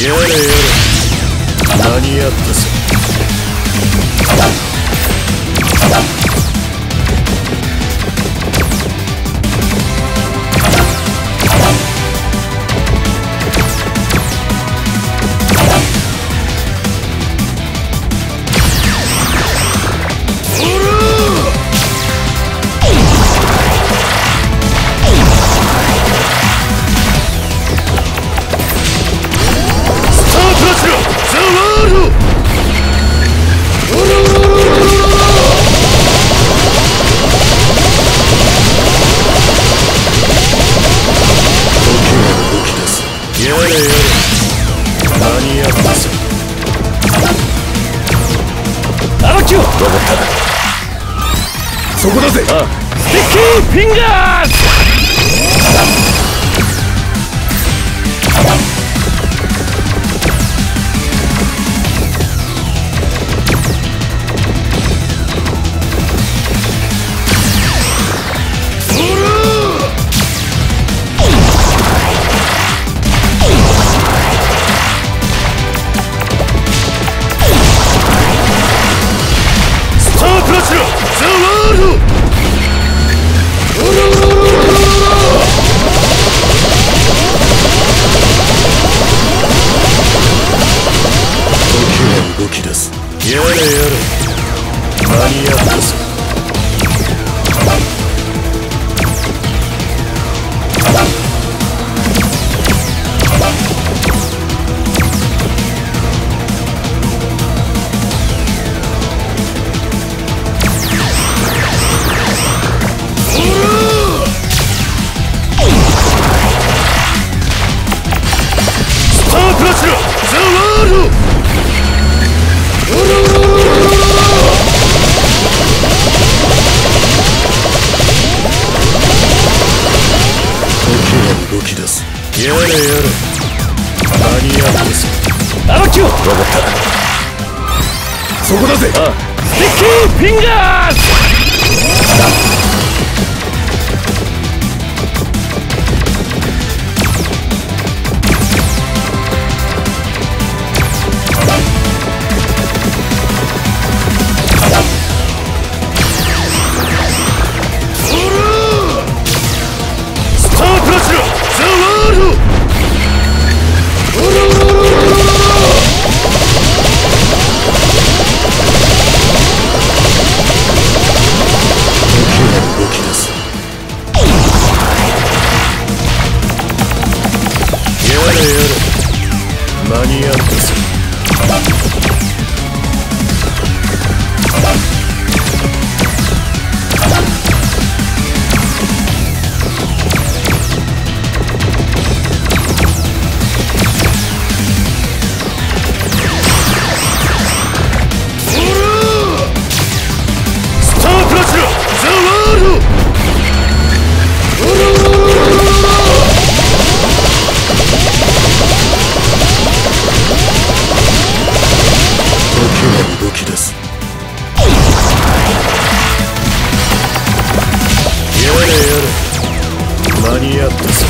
やれやれ、間に合ったさ。 そこだぜ。 スティッキーフィンガーズ。動き出す。やれやれ、間に合ったさ。スタークラッシュザ・ワールド。動き出す。やれやれ、間に合ったさ。荒木を。分かった。 そこだぜ。 スティッキーフィンガーズ。間に合ったさ。スタークラッシュザ・ワールド。動き出す。やれやれ、間に合ったさ。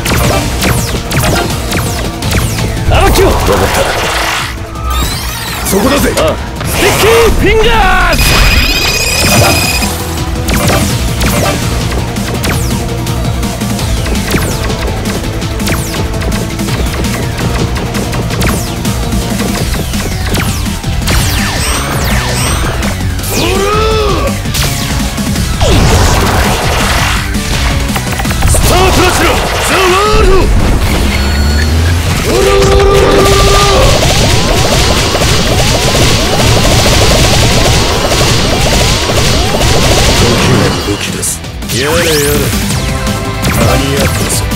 荒木を。分かった。 そこだぜ。 スティッキーフィンガーズ。動き出す。やれやれ、間に合ったさ。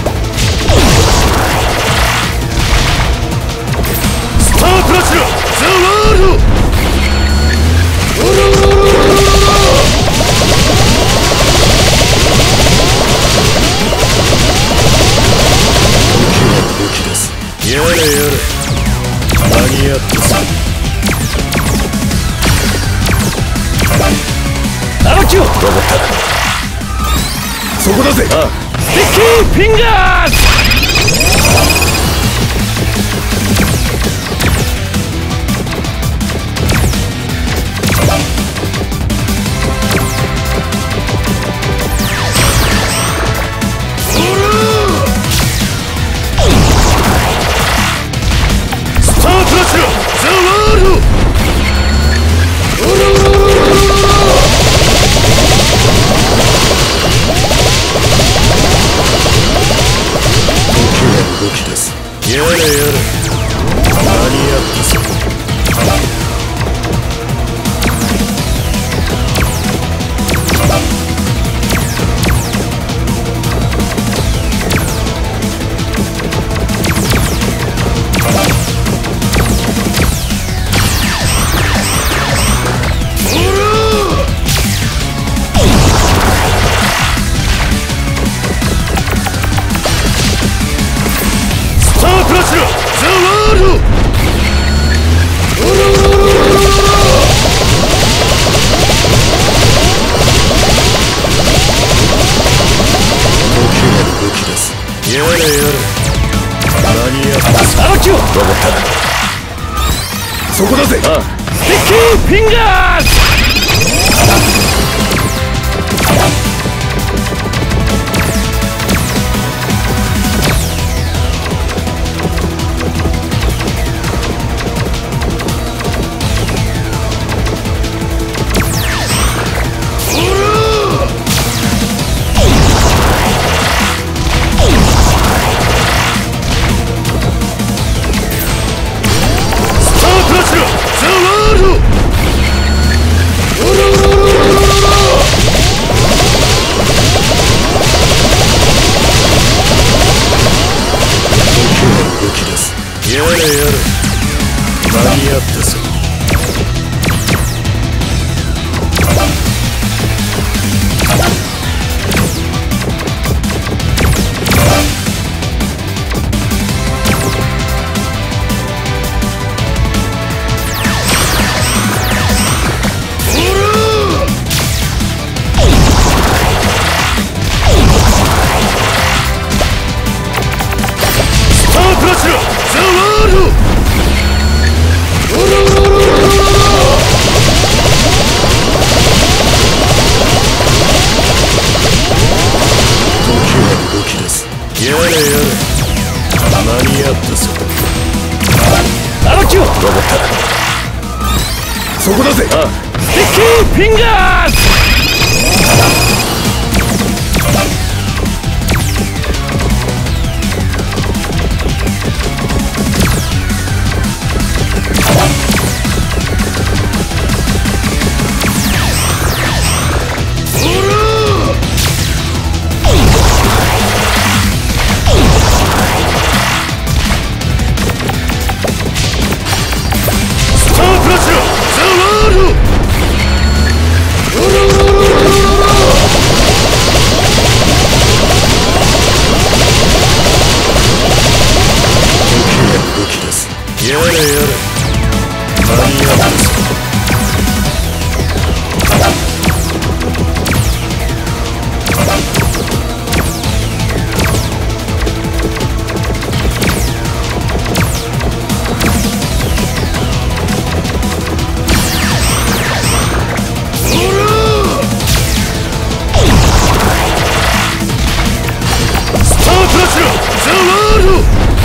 スタークラッシュザ・きをロボットそこだぜ。 ああ、 スティッキーフィンガーズ。 スタートラッシュザ・ワールド。動きです。やれやれ、間に合ったぞ。やれやれ、間に合ったぞ。 さばきをロボットそこだぜ。 ああ、 スティッキーフィンガーズ。 やれやれ、間に合ったぞ。スタープラチナザ・ワールド。動きです。やれやれ、間に合ったぞ。 さばきをロボットそこだぜ。ああ、 スティッキーフィンガーズ。 やれやれ、間に合ったぞ。スタープラチナザ・ワールド。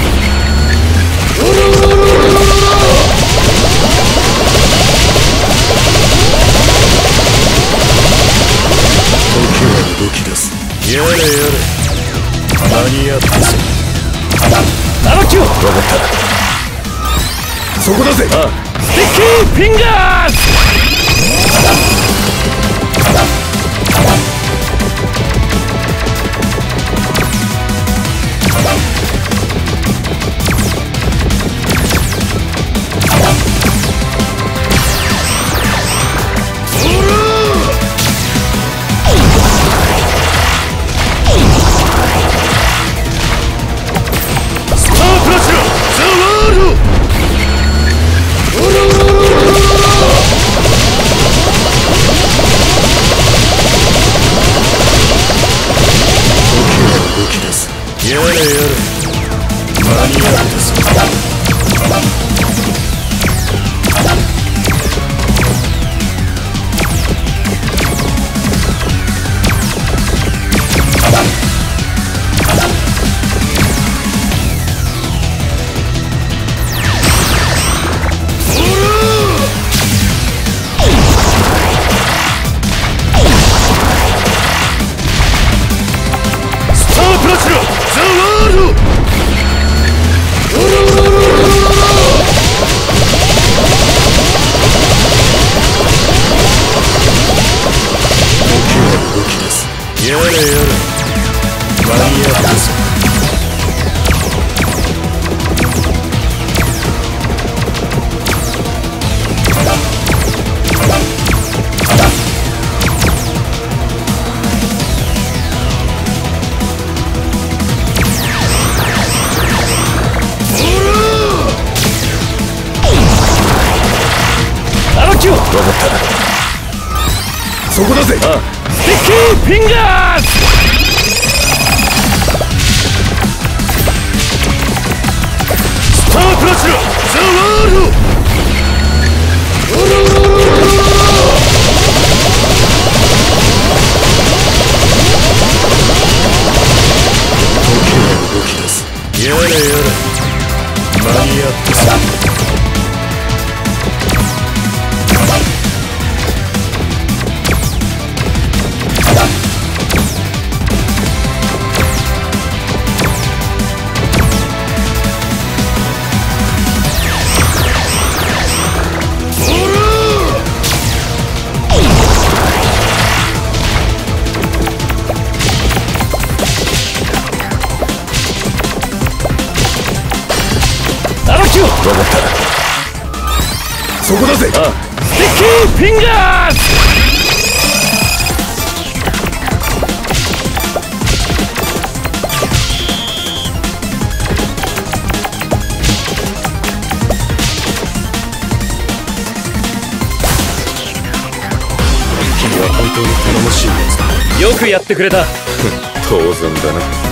動きです。やれやれ、間に合ったぞ。 さばきをロボットそこだぜ。 ああ、 スティッキーフィンガーズ。 やれやれ、間に合ったぞ。 分かった。 そこだぜ。 スティッキーフィンガーズ。 スタープラチナザ・ワールド。時は動き出す。やれやれ、間に合ったさ。分かった。そこだぜ。 スティッキーフィンガーズ。 君は本当に頼もしいやつだ。 よくやってくれた。 当然だな。